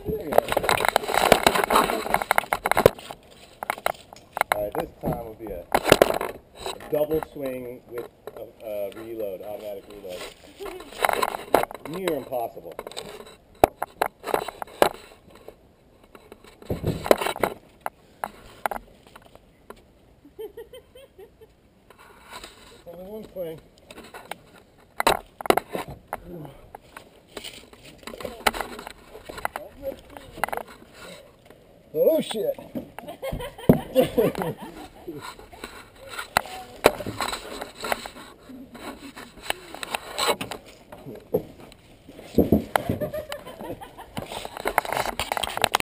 Alright, this time will be a double swing with a reload, automatic reload. Near impossible. Only one swing. Oh shit!